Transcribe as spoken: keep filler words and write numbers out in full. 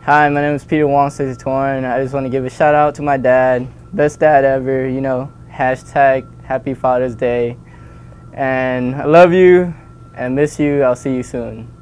Hi, my name is Peter Wongsasitorn. I just want to give a shout out to my dad. Best dad ever, you know, hashtag Happy Father's Day. And I love you and miss you. I'll see you soon.